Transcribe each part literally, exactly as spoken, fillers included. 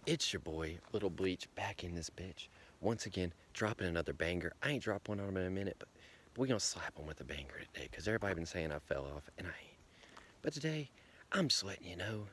It's your boy, Little Bleach, back in this bitch. Once again, dropping another banger. I ain't dropped one on him in a minute, but, but we gonna slap him with a banger today, because everybody been saying I fell off, and I ain't. But today, I'm sweating, you know.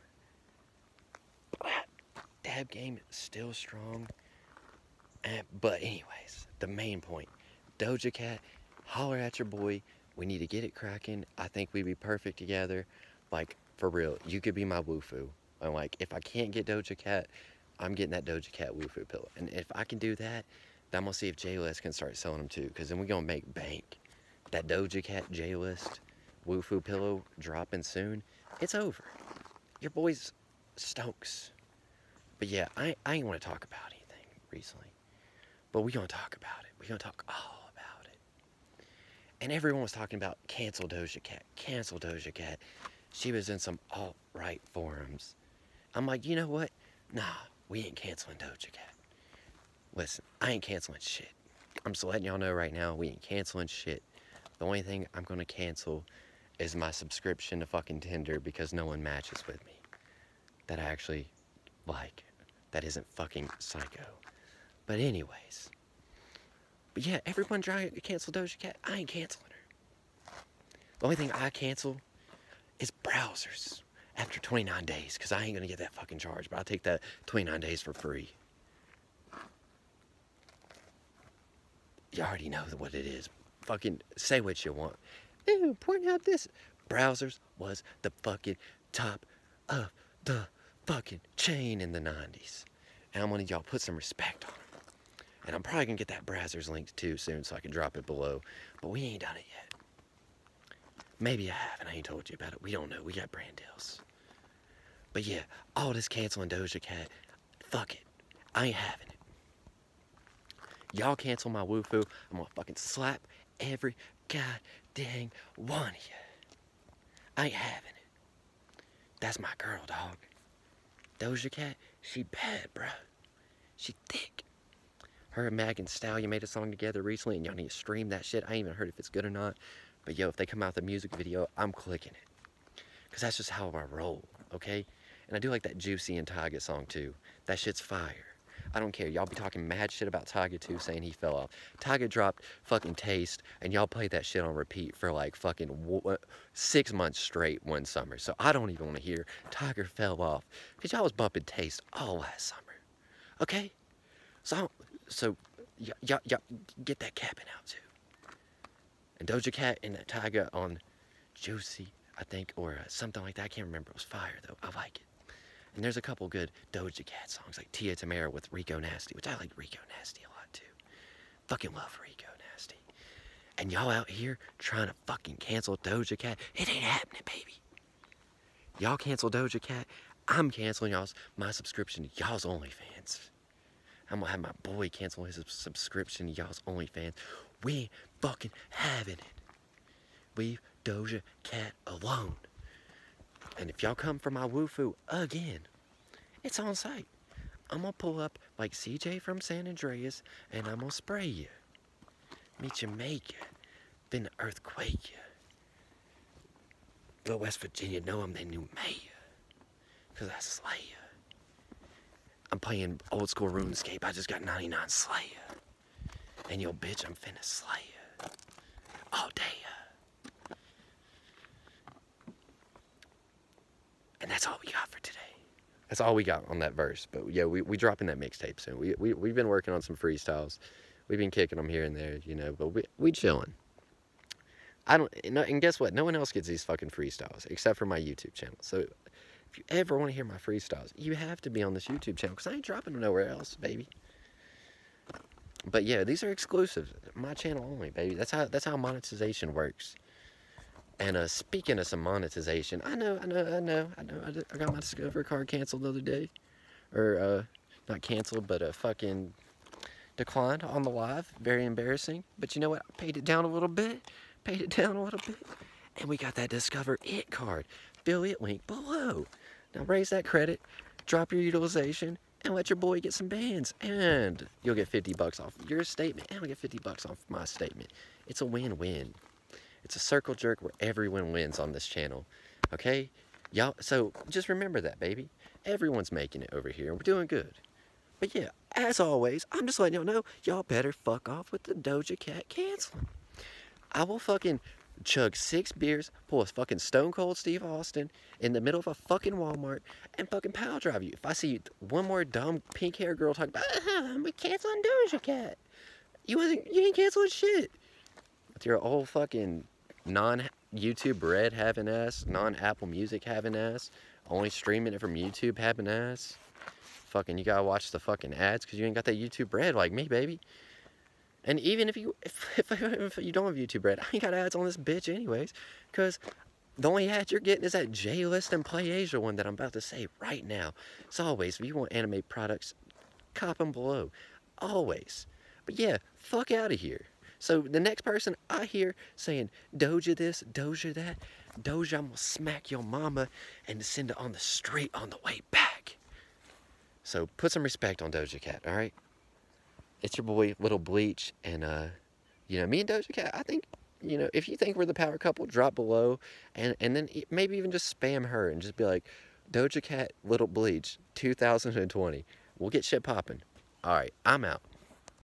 Dab game is still strong. Uh, but anyways, the main point. Doja Cat, holler at your boy. We need to get it cracking. I think we'd be perfect together. Like, for real, you could be my woofu. I'm like, if I can't get Doja Cat, I'm getting that Doja Cat woofu pillow. And if I can do that, then I'm going to see if J-List can start selling them too. Because then we're going to make bank. That Doja Cat J-List woofu pillow dropping soon. It's over. Your boy's stonks. But yeah, I, I ain't want to talk about anything recently. But we're going to talk about it. We're going to talk all about it. And everyone was talking about cancel Doja Cat. Cancel Doja Cat. She was in some alt-right forums. I'm like, you know what? Nah, we ain't canceling Doja Cat. Listen, I ain't canceling shit. I'm just letting y'all know right now, we ain't canceling shit. The only thing I'm going to cancel is my subscription to fucking Tinder because no one matches with me. That I actually like. That isn't fucking psycho. But anyways. But yeah, everyone trying to cancel Doja Cat. I ain't canceling her. The only thing I cancel is browsers after twenty-nine days. Because I ain't going to get that fucking charge. But I'll take that twenty-nine days for free. You already know what it is. Fucking say what you want. Ew, point out this. Browsers was the fucking top of the fucking chain in the nineties. And I'm gonna y'all put some respect on them. And I'm probably gonna get that Brazzers linked too soon so I can drop it below. But we ain't done it yet. Maybe I have and I ain't told you about it. We don't know. We got brand deals. But yeah, all this canceling Doja Cat, fuck it. I ain't having it. Y'all cancel my woofu, I'm gonna fucking slap every god dang one of you. I ain't having it. That's my girl, dog. Doja Cat, she bad, bruh. She thick. Her and Megan Thee Stallion made a song together recently, and y'all need to stream that shit. I ain't even heard if it's good or not. But yo, if they come out with a music video, I'm clicking it. Because that's just how I roll, okay? And I do like that Juicy and Tyga song, too. That shit's fire. I don't care. Y'all be talking mad shit about Tyga, too, saying he fell off. Tyga dropped fucking Taste, and y'all played that shit on repeat for, like, fucking six months straight one summer. So I don't even want to hear Tyga fell off. Because y'all was bumping Taste all last summer. Okay? So, so y'all get that capping out, too. And Doja Cat and that Tyga on Juicy, I think, or uh, something like that. I can't remember. It was fire, though. I like it. And there's a couple good Doja Cat songs, like Tia Tamera with Rico Nasty, which I like Rico Nasty a lot, too. Fucking love Rico Nasty. And y'all out here trying to fucking cancel Doja Cat. It ain't happening, baby. Y'all cancel Doja Cat. I'm canceling y'all's my subscription to y'all's OnlyFans. I'm gonna have my boy cancel his subscription to y'all's OnlyFans. We ain't fucking having it. Leave Doja Cat alone. And if y'all come for my woofu again, it's on site. I'm gonna pull up like C J from San Andreas and I'm gonna spray you. Meet you, make you. Then earthquake you. Go West Virginia, know them, they knew me. Cause I slay you. I'm playing old school RuneScape. I just got ninety-nine Slayer. And yo bitch, I'm finna slay you. All day. And that's all we got for today. That's all we got on that verse. But yeah, we we dropping that mixtape soon. We, we, we've been working on some freestyles. We've been kicking them here and there, you know, but we, we chilling. I don't, and guess what? No one else gets these fucking freestyles except for my YouTube channel. So if you ever want to hear my freestyles, you have to be on this YouTube channel because I ain't dropping them nowhere else, baby. But yeah, these are exclusive. My channel only, baby. That's how, that's how monetization works. And uh, speaking of some monetization, I know, I know, I know, I know, I got my Discover card canceled the other day. Or, uh, not canceled, but uh, fucking declined on the live. Very embarrassing. But you know what? I paid it down a little bit. Paid it down a little bit. And we got that Discover It card. Affiliate link below. Now raise that credit, drop your utilization, and let your boy get some bands. And you'll get fifty bucks off your statement. And I'll get fifty bucks off my statement. It's a win-win. It's a circle jerk where everyone wins on this channel. Okay? Y'all, so just remember that, baby. Everyone's making it over here, and we're doing good. But yeah, as always, I'm just letting y'all know, y'all better fuck off with the Doja Cat canceling. I will fucking chug six beers, pull a fucking Stone Cold Steve Austin in the middle of a fucking Walmart, and fucking power drive you. If I see one more dumb pink hair girl talking about, ah, I'm canceling Doja Cat, you wasn't, you ain't canceling shit. With your old fucking non-YouTube Red having ass, non-Apple Music having ass, only streaming it from YouTube having ass. Fucking, you gotta watch the fucking ads because you ain't got that YouTube Red like me, baby. And even if you if, if, if you don't have YouTube Red, I ain't got ads on this bitch anyways, because the only ad you're getting is that J-List and PlayAsia one that I'm about to say right now. As always, if you want anime products, cop them below. Always. But yeah, fuck out of here. So the next person I hear saying Doja this, Doja that, Doja, I'm gonna smack your mama and send it on the street on the way back. So put some respect on Doja Cat, alright? It's your boy, Little Bleach, and, uh, you know, me and Doja Cat, I think, you know, if you think we're the power couple, drop below, and, and then maybe even just spam her and just be like, Doja Cat, Little Bleach, two thousand twenty. We'll get shit popping. Alright, I'm out.